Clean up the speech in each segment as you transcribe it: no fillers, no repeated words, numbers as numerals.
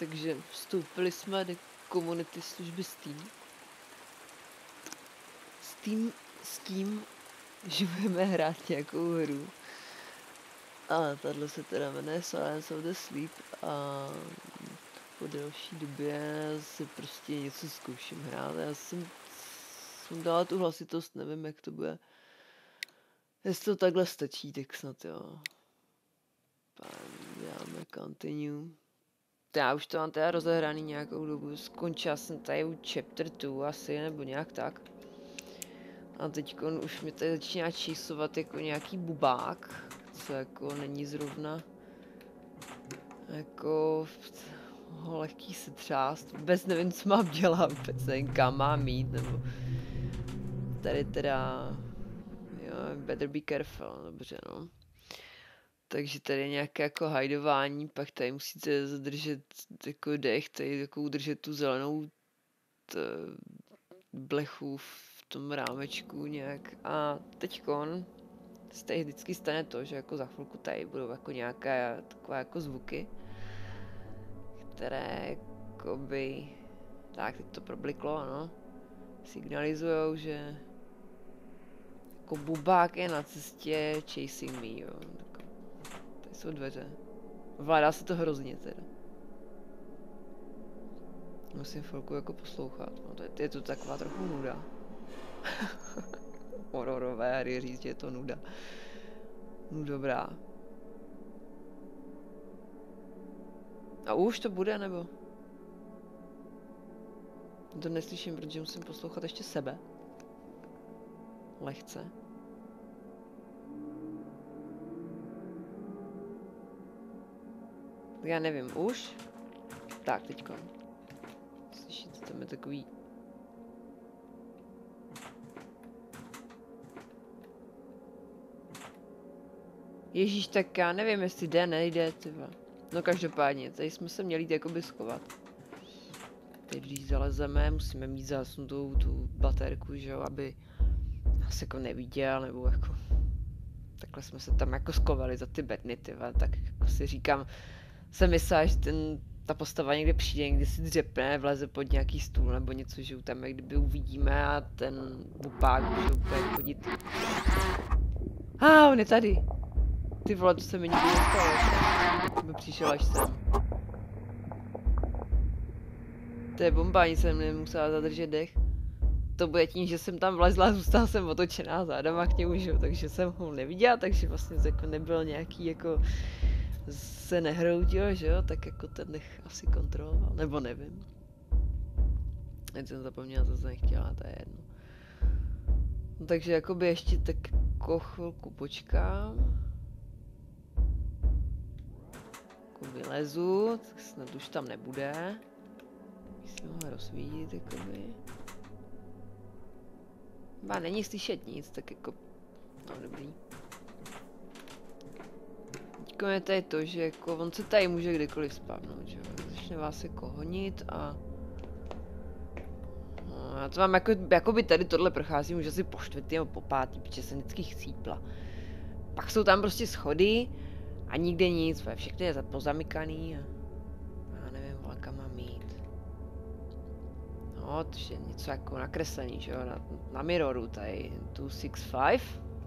Takže vstoupili jsme do komunity služby Steam. S tím, že budeme hrát nějakou hru. A tahle se teda jmenuje Silence of the Sleep a po delší době si prostě něco zkouším hrát. Já jsem dala tu hlasitost, nevím jak to bude. Jestli to takhle stačí, tak snad jo. Dáme continue. Já už to mám teda rozehraný nějakou dobu, skončila jsem tady u chapter 2 asi, nebo nějak tak. A teď už mi tady začíná čísovat jako nějaký bubák, co jako není zrovna jako lehký se třást. Vůbec nevím, co mám dělat, vůbec nevím, kam mám jít, nebo tady teda, jo, better be careful, dobře no. Takže tady je nějaké jako hajdování, pak tady musíte zadržet jako dech, tady jako udržet tu zelenou blechu v tom rámečku nějak. A teďkon se tady vždycky stane to, že jako za chvilku tady budou jako nějaké takové jako zvuky, které jakoby, tak teď to probliklo, ano, signalizujou, že jako bubák je na cestě chasing me, jo. Tady jsou dveře. Vládá se to hrozně teda. Musím chvilku jako poslouchat, no to je to taková trochu nuda. Hororové hry říct, že je to nuda. No dobrá. A už to bude, nebo? To neslyším, protože musím poslouchat ještě sebe. Lehce. Já nevím, už? Tak, teďko. Slyšíte, tam je takový... Ježíš, tak já nevím, jestli jde, nejde, tyva. No každopádně, tady jsme se měli jít jakoby schovat. Teď když zalezeme, musíme mít zásnutou tu baterku, že jo, aby nás jako neviděl, nebo jako... Takhle jsme se tam jako skovali za ty bedny, tyva, tak jako si říkám, jsem myslela, že ta postava někde přijde, někdy si dřepne, vleze pod nějaký stůl nebo něco, že tam jak kdyby uvidíme a ten bupák může úplně chodit. On je tady. Ty vole, to se mi nikdy nestalo. By přišel až sem. To je bomba, ani jsem nemusela zadržet dech. To bude tím, že jsem tam vlezla a zůstala jsem otočená zádama k němu, že? Takže jsem ho neviděla, takže vlastně jako nebyl nějaký jako... se nehroutil, že jo, tak jako ten dech asi kontroloval, nebo nevím. Teď jsem zapomněla, co jsem nechtěla, to je jedno. No, takže jakoby ještě tak jako chvilku počkám. Jako vylezu, tak snad už tam nebude. Musím ho rozsvítit, jakoby. Ba, není slyšet nic, tak jako, no dobrý. Teďko je tady to, že jako on se tady může kdykoliv spavnout, že jo, začne vás jako honit a... No, já to mám jakoby tady tohle procházím už asi po čtvrtý nebo po pátý, protože jsem vždycky chcípla. Pak jsou tam prostě schody a nikde nic, všechno je pozamykaný a... Já nevím, kam mám jít. No, to je něco jako nakreslený, že jo, na mirroru tady 265.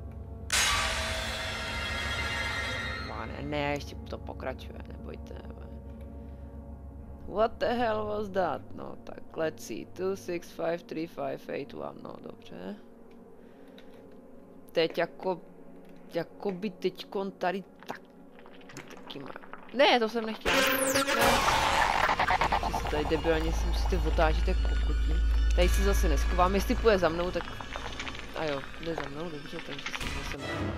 Ne, ještě to pokračuje, nebojte. What the hell was that? No tak, let's see. 2653581, no dobře. Teď jako by teďkon tady taky má. Ne, to jsem nechtěla. Ne. Tady debilně si musíte otážit jak kokotí. Tady se zase neschovám, jestli půjde za mnou, tak... A jo, jde za mnou, dobře, takže jsem zase mrtvá.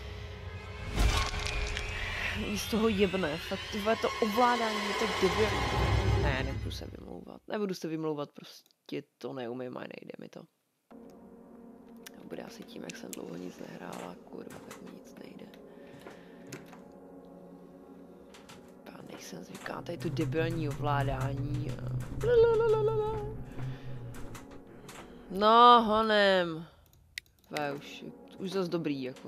Jí z toho jebne, fakt tyhle to ovládání je tak debilní. Ne, nebudu se vymlouvat, prostě to neumím a nejde mi to. Bude asi tím, jak jsem dlouho nic nehrála, kurva, tak mi nic nejde. Já nejsem zvyklá, tady to debilní ovládání a... No, honem. Už zas dobrý, jako.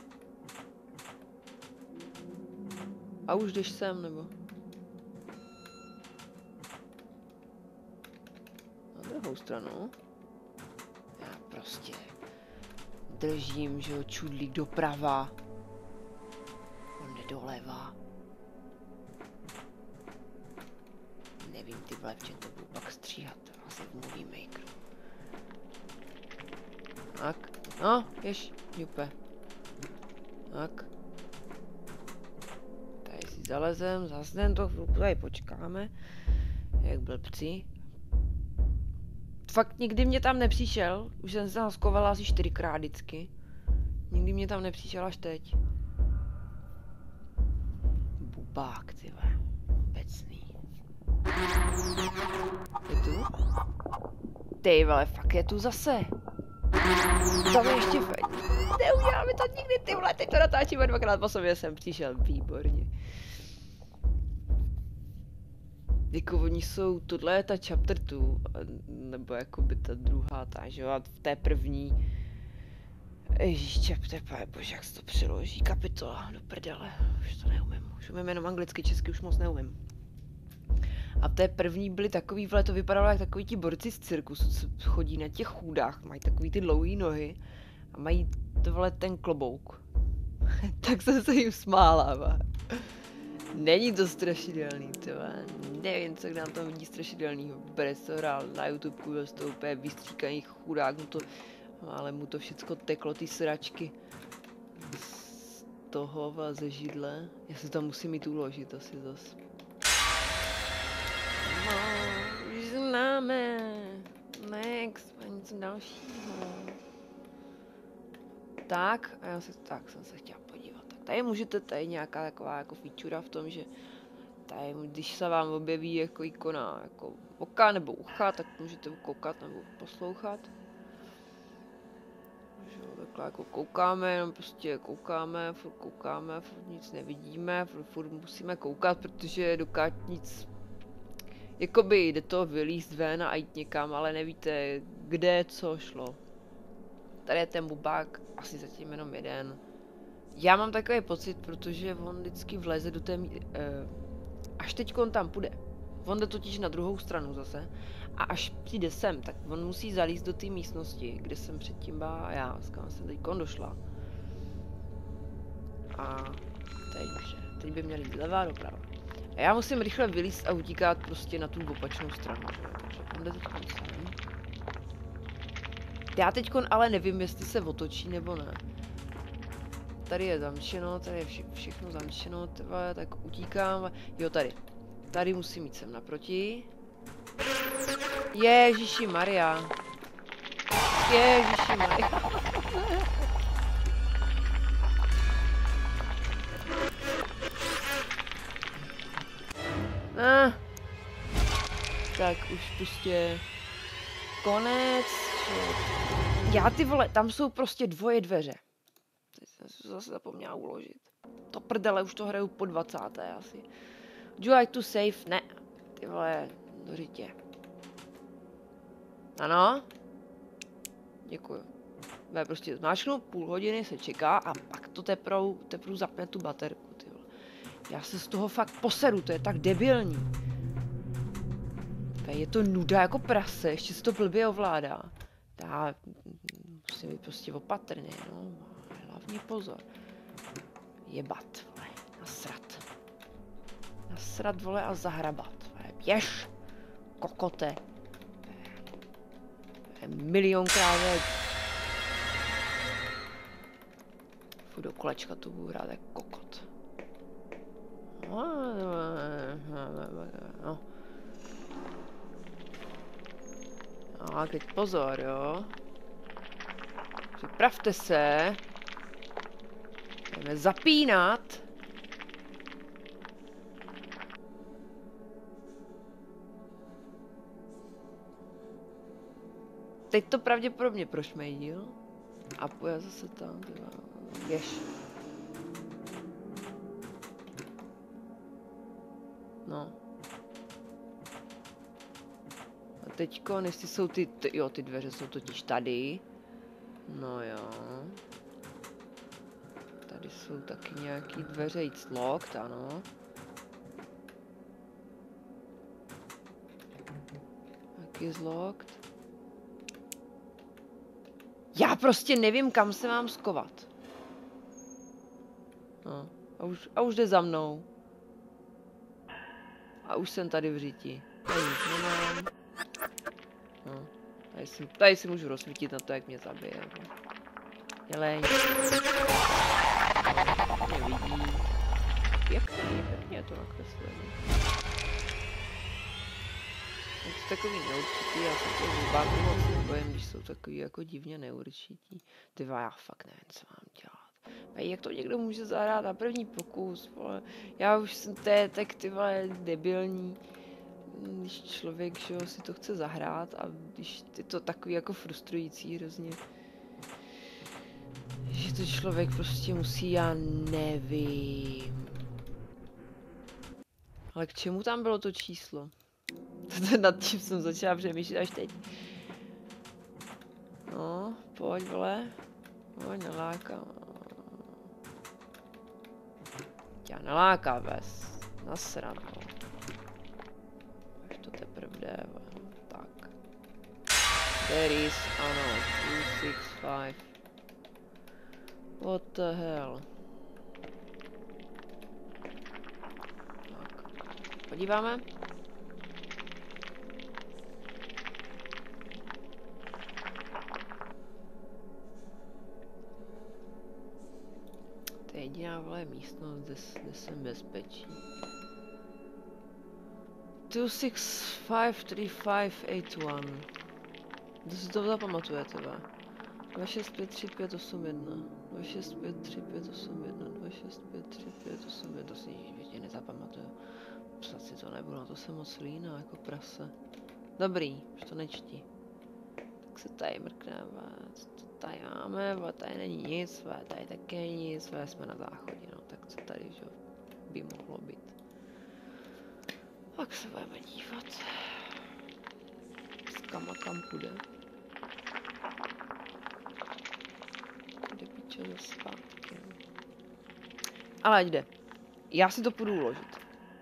A už jdeš sem, nebo? Na druhou stranu. Já prostě držím, že jo, čudlík doprava. On jde doleva. Nevím, ty vole, v čem to budu pak stříhat. Asi v Movie Makeru. Tak. No, jež, jupe. Tak. Tady si zalezem, zase to chvilku tady počkáme. Jak blbci. Fakt nikdy mě tam nepřišel. Už jsem se tam skovala asi 4krát vždycky. Nikdy mě tam nepřišel až teď. Bubák, ty vole. Obecný. Je tu? Ty vole, fakt je tu zase. Tam je ještě fakt. Neuděláme to nikdy, ty vole, teď to natáčíme 2krát po sobě, jsem přišel, výborně. Jako oni jsou, tohle je ta chapter 2, nebo jakoby ta druhá, ta, že jo, a v té první, ježíš, chapter, bože, jak se to přeloží, kapitola, do prdele, už to neumím, už umím jenom anglicky, česky už moc neumím. A v té první byly takový, vle, to vypadalo jak takový ti borci z cirkusu, co chodí na těch chůdách, mají takový ty dlouhé nohy a mají tohle ten klobouk. Tak jsem se jim smála, va. Není to strašidelný, tyhle. Nevím, co nám tam vidí strašidelnýho. Brec to hrál na YouTubeku, byl to úplně vystříkaný chudák, ale mu to všecko teklo, ty sračky. Z toho ze židle. Já se tam musím jít uložit asi zas. No, už známe. Next, a něco dalšího. Tak, a já se, tak jsem se chtěla podívat. Tak tady můžete, tady nějaká taková jako feature v tom, že tady, když se vám objeví jako ikona jako oka nebo ucha, tak můžete koukat nebo poslouchat. Takže takhle jako koukáme, jenom prostě koukáme, furt nic nevidíme, furt musíme koukat, protože dokud nic, jakoby jde to vylízt ven a jít někam, ale nevíte, kde co šlo. Tady je ten bubák, asi zatím jenom jeden. Já mám takový pocit, protože on vždycky vleze do té až teď on tam půjde. On jde totiž na druhou stranu zase. A až přijde sem, tak on musí zalízt do té místnosti, kde jsem předtím byla já, kam jsem teď došla. A teď by měl jít levá doprava. A já musím rychle vylízt a utíkat prostě na tu opačnou stranu. Takže on jde teď sem. Já teďkon ale nevím, jestli se otočí nebo ne. Tady je zamčeno, tady je všechno zamčeno, tyhle, tak utíkám. Jo, tady. Tady musím jít sem naproti. Ježiši Maria. Ježiši Maria. Tak už prostě konec. Já ty vole, tam jsou prostě dvoje dveře. Teď jsem si zase zapomněla uložit. To prdele, už to hraju po 20. asi. Do you like to save? Ne. Ty vole, do řitě. Ano? Děkuju. Já prostě zmáčknu, půl hodiny se čeká a pak to teprve zapne tu baterku, ty vole. Já se z toho fakt poseru, to je tak debilní. Je to nuda jako prase, ještě se to blbě ovládá. Já musím být prostě opatrný, no. Hlavně pozor. Jebat, vole, nasrat. Nasrat, vole, a zahrabat, vole. Běž, kokote. Milionkrát, vole. Furt do kolečka tu budu hrát jako kokot. No. A teď pozor, jo. Připravte se. Jdeme zapínat. Teď to pravděpodobně prošmejdil. A pojď zase tam. Běž. No. A teďko, jestli jsou jo, ty dveře jsou totiž tady. No jo. Tady jsou taky nějaký dveře, it's locked, ano. Jak is locked? prostě nevím, kam se mám skovat. No, a už jde za mnou. A už jsem tady v říti. Tady nic nemám. No, tady si můžu rozsvítit na to, jak mě zabije. Jeleň. Nevidí. Pěkně je to nakreslené. Je to takový neurčitý, já se těch zubáků moc nebojím, když jsou takový jako divně neurčitý. Ty já fakt nevím, co mám dělat. A jak to někdo může zahrát na první pokus, vole. Já už jsem tak ty vole debilní. Když člověk, že jo, si to chce zahrát a když je to takový jako frustrující hrozně. Že to člověk prostě musí, já nevím. Ale k čemu tam bylo to číslo? Nad tím jsem začala přemýšlet až teď. No, pojď vole. Pojď, nalákám. Já naláká ves. Nasrano. Až to teprve jde, tak. There is, ano, 265. What the hell? Tak. Podíváme? To je jediná vole místnost, kde jsem bezpečí. 2653581. Kdo si to zapamatujete, va? 2653581. 2653581. 2653581. To si ještě nezapamatuju. Psat si to nebudu, na to jsem moc líná, jako prase. Dobrý, už to nečti. Tak se tady mrkneme, co to tady máme, tady není nic, tady také nic, jsme na záchodě, no, tak co tady, že by mohlo být. Tak se budeme dívat. Kam půjde. Kde piče ze zpátky. Ale ať jde. Já si to půjdu uložit.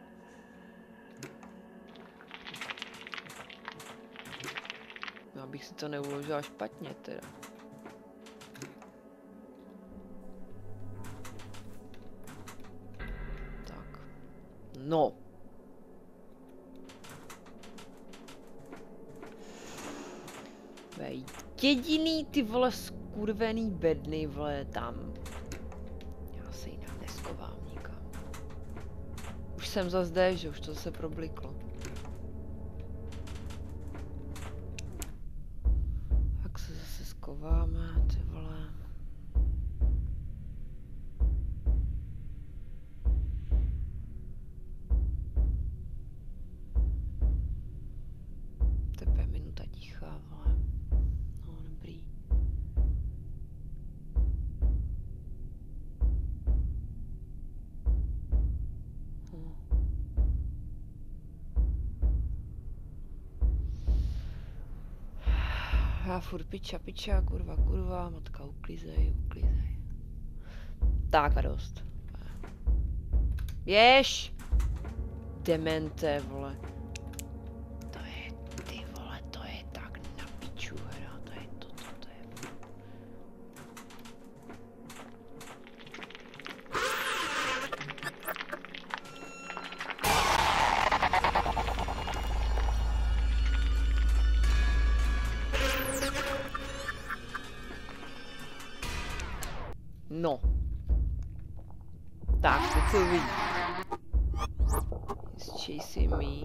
No, abych si to neuložila špatně teda. Tak. No. Jediný ty vole skurvený bedny vole tam. Já se jinak neskovám nikam. Už jsem zase, že už to se probliklo. Tak se zase skováme, ty vole. Tepe minuta tichá, vole. No, dobrý. Já furt piča, kurva, matka, uklízej. Tak a dost. Běž! Demente, vole. To je, ty vole, to je tak na piču hra, to je to je. No. Tak, teď se uvidí. He's chasing me.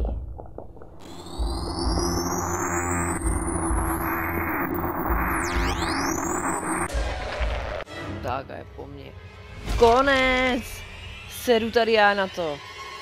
Tak a je po mně. Konec! Sedu tady já na to.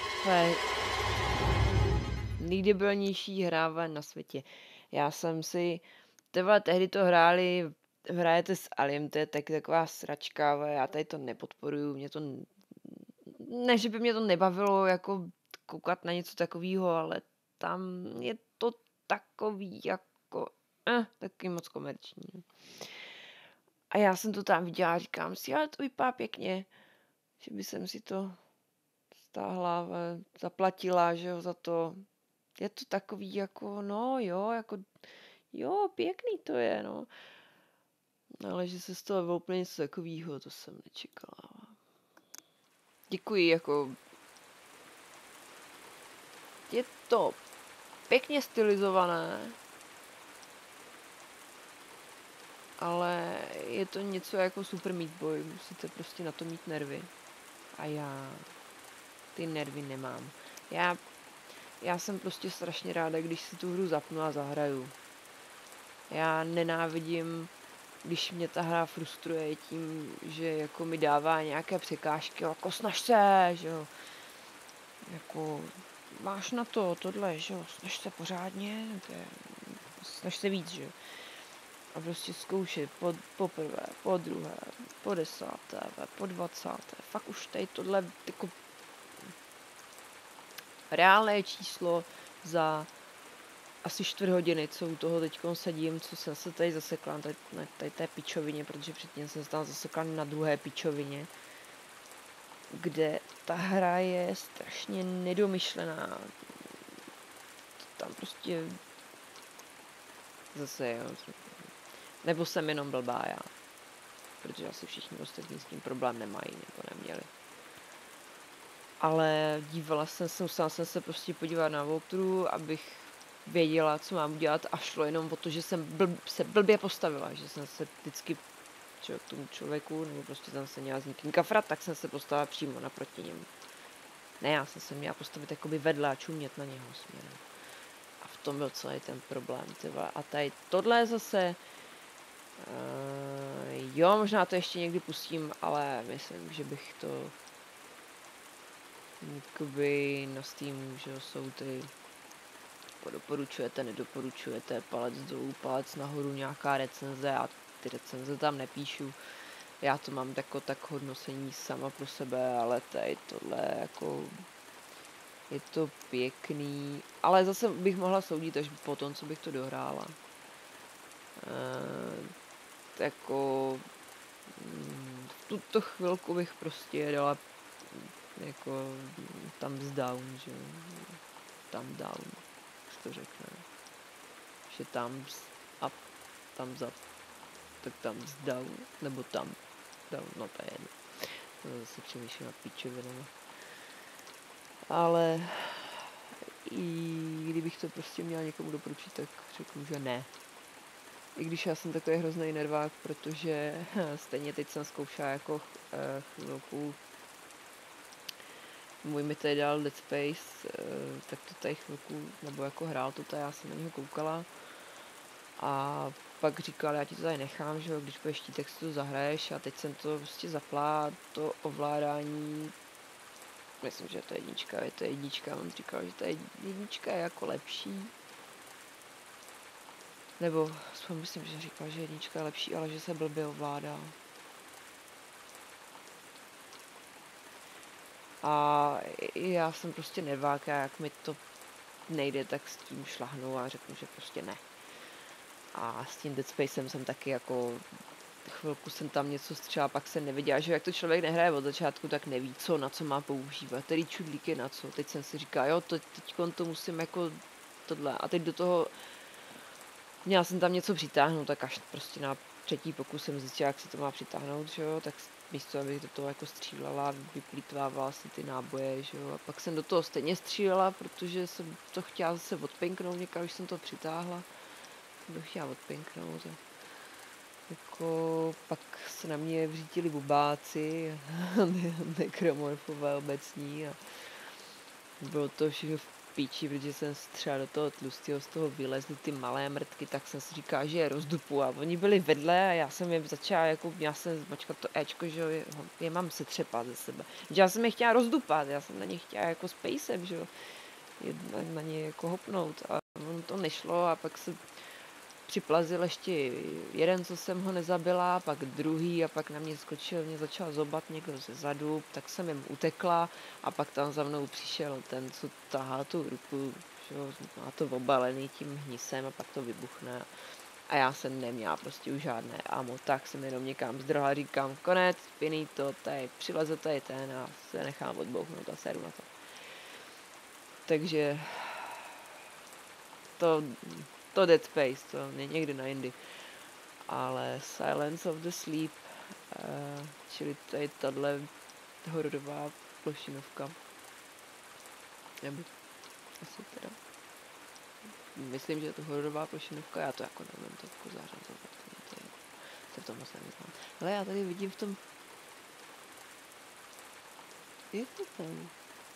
Nejdebilnější hra na světě. Já jsem si... tehdy to hrajete s Aliem, to je taková sračka, já tady to nepodporuju, mě to... Ne, že by mě to nebavilo jako koukat na něco takového, ale tam je to takový jako... taky moc komerční. A já jsem to tam viděla a říkám si, ale to vypadá pěkně, že by jsem si to stáhla, zaplatila, že jo, za to. Je to takový jako, no jo, jako, jo, pěkný to je, no. Ale že se z toho úplně něco takovýho, to jsem nečekala. Děkuji, jako... Je to pěkně stylizované, ale je to něco jako Super Meat Boy, musíte prostě na to mít nervy. A já ty nervy nemám. Já jsem prostě strašně ráda, když si tu hru zapnu a zahraju. Já nenávidím, když mě ta hra frustruje tím, že jako mi dává nějaké překážky, jako snaž se, že jo. Jako, máš na to, tohle, že jo, snaž se pořádně, snaž se víc, že jo. A prostě zkoušet po prvé, po druhé, po 10., po 20. Fakt už tady tohle jako reálné číslo za asi 4 hodiny, co u toho teďkon sedím, co jsem se tady zasekla tady té pičovině, protože předtím jsem se tam zasekla na druhé pičovině, kde ta hra je strašně nedomyšlená. Tam prostě zase, jo, nebo jsem jenom blbá já, protože asi všichni ostatní s tím problém nemají, nebo neměli. Ale musela jsem se prostě podívat na walkthrough, abych věděla, co mám udělat, a šlo jenom o to, že jsem se blbě postavila, že jsem se vždycky k tomu člověku, nebo prostě tam se měla s někým kafrat, tak jsem se postavila přímo naproti němu. Ne, já jsem se měla postavit jakoby vedle a čumět na něho směrem. A v tom byl celý ten problém, tyva. A tady tohle zase, jo, možná to ještě někdy pustím, ale myslím, že bych to jakoby na Steamu, že jsou ty doporučujete, nedoporučujete, palec dolů, palec nahoru, nějaká recenze, a ty recenze tam nepíšu. Já to mám tak hodnocení sama pro sebe, ale tady tohle jako je to pěkný, ale zase bych mohla soudit až po tom, co bych to dohrála. Jako v tuto chvilku bych prostě dala jako thumbs down, že thumb down, jak to řekne. Že thumbs up, thumbs up, tak thumbs down, nebo thumb down, no to je jedno. To zase přemýšlím na píčovinama. Ale i kdybych to prostě měla někomu doporučit, tak řeknu, že ne. I když já jsem takový hrozný nervák, protože stejně teď jsem zkoušela jako chvilku. Můj mi tady dal Dead Space, tak to tady chvilku, nebo jako hrál to tady, já jsem na něho koukala. A pak říkal, já ti to tady nechám, že jo, když budeš chtít, tak si to zahraješ, a teď jsem to prostě zapla, to ovládání. Myslím, že to je jednička, on říkal, že ta jednička je jako lepší. Nebo aspoň myslím, že říkal, že jednička je lepší, ale že se blbě ovládá. A já jsem prostě nervák, a jak mi to nejde, tak s tím šlahnu a řeknu, že prostě ne. A s tím Dead Spacem jsem taky jako chvilku jsem tam něco střela, pak jsem nevěděla, že jak to člověk nehraje od začátku, tak neví, co na co má používat, který čudlík je na co. Teď jsem si říkala, jo, teďkon to musím jako tohle. A teď do toho měla jsem tam něco přitáhnout, tak až prostě na třetí pokus jsem zjistila, jak se to má přitáhnout, že jo, tak místo, abych do toho jako střílela, vyplýtvávala si ty náboje, že jo, a pak jsem do toho stejně střílela, protože jsem to chtěla zase odpinknout někam, když jsem to přitáhla, jsem to chtěla odpinknout. Jako pak se na mě vřítili bubáci, nekromorfové obecní, a bylo to všechno v píči, protože jsem třeba do toho tlustého, z toho vylezly ty malé mrtky, tak jsem si říkala, že je rozdupu, a oni byli vedle a já jsem je začala, jako měla jsem zmačkat to Ečko, že je mám se třepat ze sebe. Že já jsem je chtěla rozdupat, já jsem na ně chtěla jako spacem, že jo, na ně jako hopnout, a on to nešlo, a pak se připlazil ještě jeden, co jsem ho nezabila, pak druhý, a pak na mě skočil, mě začal zobat někdo ze zadu, tak jsem jim utekla, a pak tam za mnou přišel ten, co tahá tu ruku, že jo, má to obalený tím hnisem, a pak to vybuchne. A já jsem neměla prostě už žádné ammo, tak jsem jenom někam zdrhla, říkám, konec, finito, tady přileze tady ten a se nechám odbouchnout a seru na to. Takže to Dead Space, to někdy na jindy. Ale Silence of the Sleep, čili tady tahle hororová plošinovka, nebo asi teda, myslím, že je to hororová plošinovka, já to jako nevím, to jako zařazovat, to se v tom moc nevyznám. Ale já tady vidím v tom, je to tam.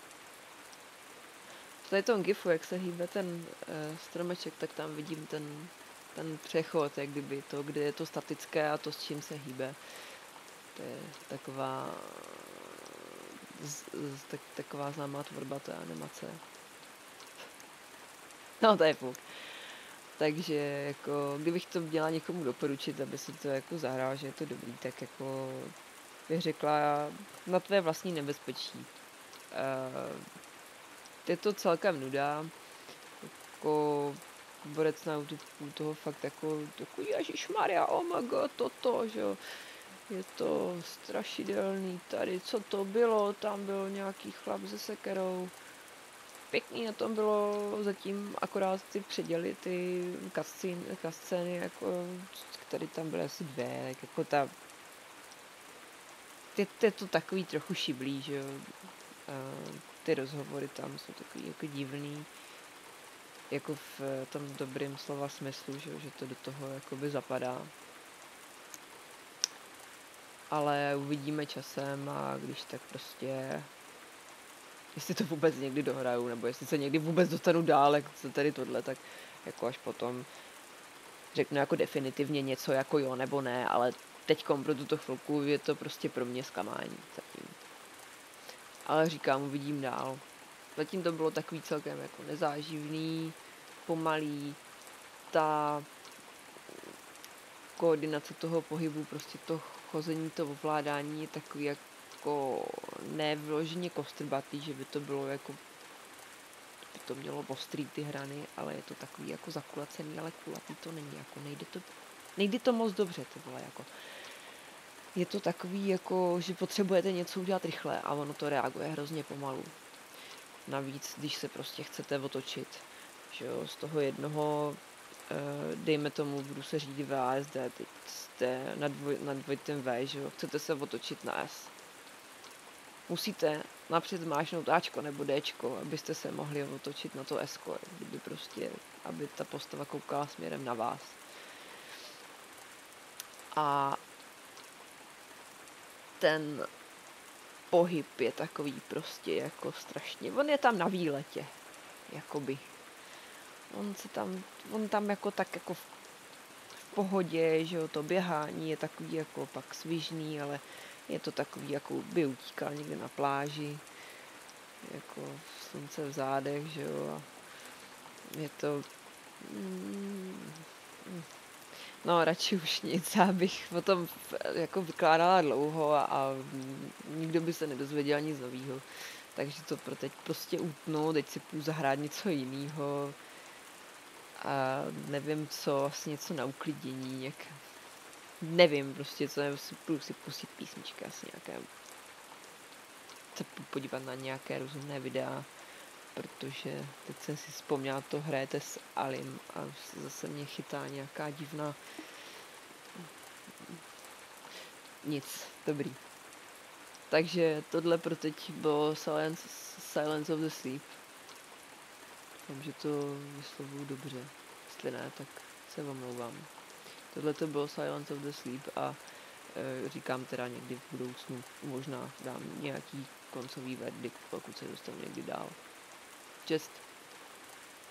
Tady tom gifu, jak se hýbe ten stromeček, tak tam vidím ten přechod, jak kdyby to, kde je to statické a to, s čím se hýbe. To je taková taková známá tvorba té animace. No, to je fuk. Takže jako, kdybych to měla někomu doporučit, aby si to jako zahrál, že je to dobrý, tak jako bych řekla na tvé vlastní nebezpečí. Je to celkem nuda, jako borec na YouTube toho fakt jako ježišmarja, oh my god, toto, že jo. Je to strašidelný tady, co to bylo, tam byl nějaký chlap se sekerou. Pěkný na tom bylo zatím akorát ty předěly, ty cutscény, jako, které tam byly asi dvě, tak jako ta... Je to takový trochu šiblý, že jo. Ty rozhovory tam jsou takový jako divný, jako v tom dobrým slova smyslu, že to do toho jakoby zapadá. Ale uvidíme časem a když tak prostě, jestli to vůbec někdy dohraju, nebo jestli se někdy vůbec dostanu dál, jak se tady tohle, tak jako až potom řeknu jako definitivně něco jako jo nebo ne, ale teďkom pro tuto chvilku je to prostě pro mě zklamání zatím. Ale říkám, uvidím dál. Zatím to bylo takový celkem jako nezáživný, pomalý, ta koordinace toho pohybu, prostě to chození, to ovládání je takový jako nevyloženě kostrbatý, že by to bylo jako, by to mělo ostrý ty hrany, ale je to takový jako zakulacený, ale kulatý to není, jako nejde to moc dobře, to bylo jako. Je to takový jako, že potřebujete něco udělat rychle a ono to reaguje hrozně pomalu. Navíc, když se prostě chcete otočit, že jo, z toho jednoho, dejme tomu, budu se řídit VASD, teď jste na dvojitém V, že jo, chcete se otočit na S. Musíte napřed zmáčknout Ačko nebo Dčko, abyste se mohli otočit na to Sko, kdyby prostě, aby ta postava koukala směrem na vás. A ten pohyb je takový prostě jako strašně, on je tam na výletě, jakoby. On tam jako tak jako v pohodě, že jo, to běhání je takový jako pak svižný, ale je to takový, jako by utíkal někde na pláži, jako slunce v zádech, že jo, a je to... No, radši už nic, abych o tom jako vykládala dlouho a nikdo by se nedozvěděl nic novýho. Takže to pro teď prostě utnu, teď si půjdu zahrát něco jiného. A nevím co, asi něco na uklidění, nějak... Nevím prostě co, nebo si půjdu si pustit písničky, asi nějaké... Se podívat na nějaké rozumné videa, protože teď jsem si vzpomněla, to hrajete s Alim a zase mě chytá nějaká divná... Nic, dobrý. Takže tohle pro teď bylo Silence of the Sleep. Doufám, že to vyslovuju dobře. Jestli ne, tak se omlouvám. Tohle to bylo Silence of the Sleep a říkám teda někdy v budoucnu možná dám nějaký koncový verdikt, pokud se dostanu někdy dál. Čest.